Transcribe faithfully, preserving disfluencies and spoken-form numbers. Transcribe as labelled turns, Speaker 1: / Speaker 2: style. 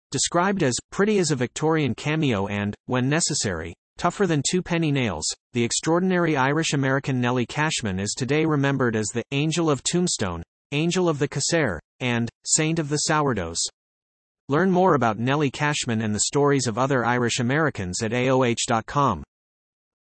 Speaker 1: Described as pretty as a Victorian cameo and, when necessary, tougher than two penny nails, the extraordinary Irish American Nellie Cashman is today remembered as the Angel of Tombstone, Angel of the Cassair, and Saint of the Sourdoughs. Learn more about Nellie Cashman and the stories of other Irish Americans at A O H dot com.